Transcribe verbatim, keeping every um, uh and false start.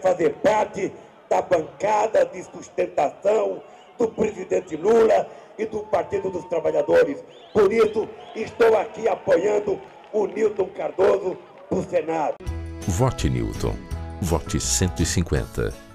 fazer parte da bancada de sustentação do presidente Lula e do Partido dos Trabalhadores. Por isso, estou aqui apoiando o Newton Cardoso para o Senado. Vote Newton. Vote cento e cinquenta.